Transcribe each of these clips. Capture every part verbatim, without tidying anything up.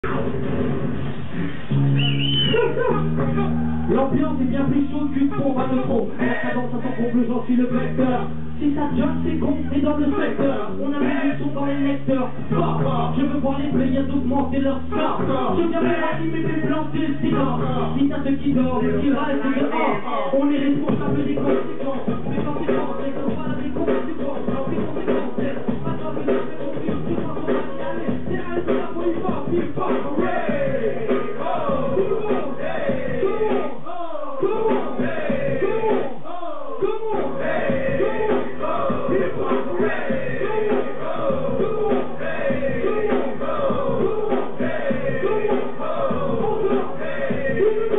L'ambiance est bien plus chaude qu'une bombe à neutrons. La cadence à son comble, j'en suis le vecteur. Si ça jump, c'est con, c'est dans le secteur. On a mis du son dans les lecteurs. Bah, je veux voir les players augmenter leur score. Je viens pour animer mes planter le silence. Si à ceux qui dorment, qui restent dehors, on est responsable des conséquences. Mais quand c'est bon, c'est qu'on va des conséquences. Les conséquences, c'est pas dans le fait qu'on vit, tout ça, on va y aller. C'est un peu la boy pop, hip hop, hooray! Oh, tout le monde, hey! Tout le monde! Come on, hey, come on, come on, hey, come on, hip hop, hooray, come on, come on, hey, come on, come on, hey, come on, encore, hey,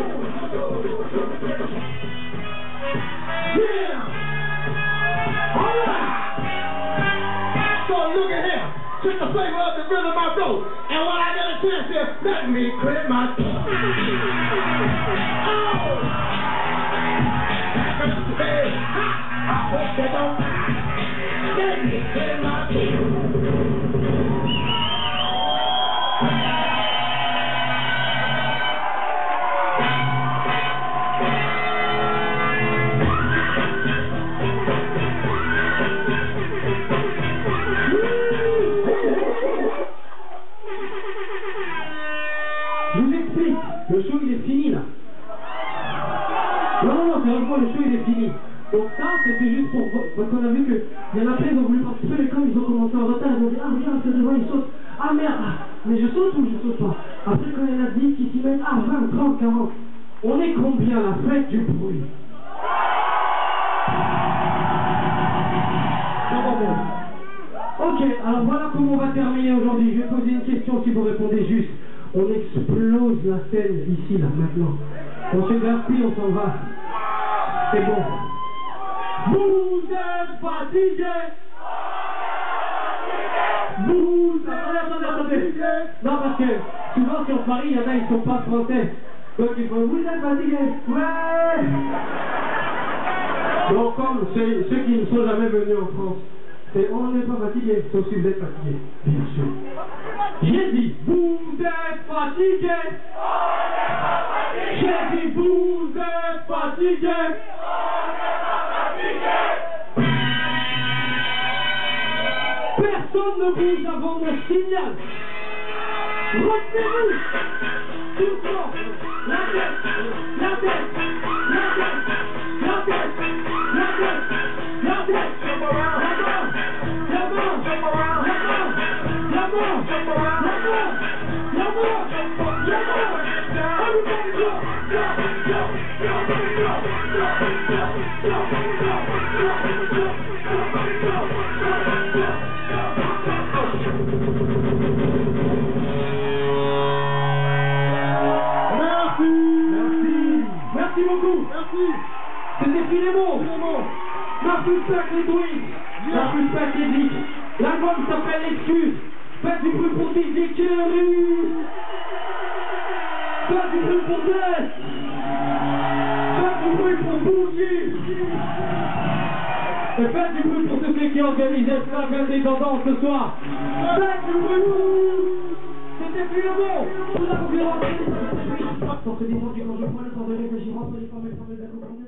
yeah, alright. So look at here, check the flavor of the rhythm I wrote, and while I get a chance here, let me clear my throat. Oh. I hope they don't let me clear my throat. Je vous explique, le show il est fini là. Non, non, non, sérieusement, le show il est fini. Donc ça, c'était juste pour... Parce qu'on a vu qu'il y en a plein qui ont voulu participer, mais comme ils ont commencé en retard, ils ont dit « Ah, regarde, c'est devant, ils sautent. Ah, merde, mais je saute ou je saute pas ?» Après, quand il y en a dix qui s'y mettent, ah, vingt, trente, quarante. On est combien, la fête du bruit? Ça va bien. Ok, alors voilà comment on va terminer aujourd'hui. Je vais poser une question si vous répondez juste. On explose la scène ici, là, maintenant. On se gaspille, on s'en va. C'est bon. Vous êtes fatigués. Vous êtes... Attendez, attendez, attendez. Non, parce que souvent, si on se marie, il y en a, ils sont pas français. Donc, ils font, vous êtes fatigués. Ouais. Donc, comme ceux, ceux qui ne sont jamais venus en France, c'est on n'est pas fatigués, sauf si vous êtes fatigués. Bien sûr. J'ai dit, vous êtes fatigués. J'ai dit, vous êtes fatigués. Personne ne bouge avant mon signal. Retenez-vous. Tout le temps. La tête, la tête, la tête, la tête, la tête, la tête, la main, la main, la main, la main, la main, la main, la main. Everybody go, go, go, go, go, go, go, go, go, go, go, Merci. Merci. Merci beaucoup. Merci. C'était Philémon. Philémon. Marcus Pack les Twins. Marcus Pack les Dick. L'album s'appelle L'excuse. Faites du bruit pour tes écuries. Faites du bruit pour Tess. Faites du bruit pour Bougie. Et faites du bruit pour tous ceux qui organisent le flag des tendances ce soir. Faites du bruit pour vous. C'était Philémon. Pour la concurrence. Pour que des gens qui quand je prends les temps de réfléchir entre les femmes et les femmes et